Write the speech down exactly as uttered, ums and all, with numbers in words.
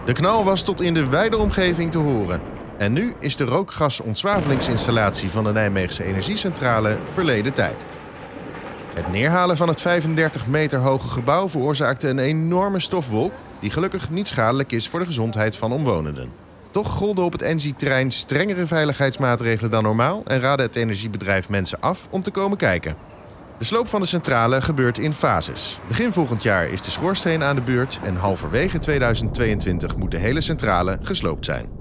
De knal was tot in de wijde omgeving te horen. En nu is de rookgasontzavelingsinstallatie van de Nijmeegse energiecentrale verleden tijd. Het neerhalen van het vijfendertig meter hoge gebouw veroorzaakte een enorme stofwolk die gelukkig niet schadelijk is voor de gezondheid van omwonenden. Toch golden op het Engie-terrein strengere veiligheidsmaatregelen dan normaal en raadde het energiebedrijf mensen af om te komen kijken. De sloop van de centrale gebeurt in fases. Begin volgend jaar is de schoorsteen aan de beurt en halverwege tweeduizend tweeëntwintig moet de hele centrale gesloopt zijn.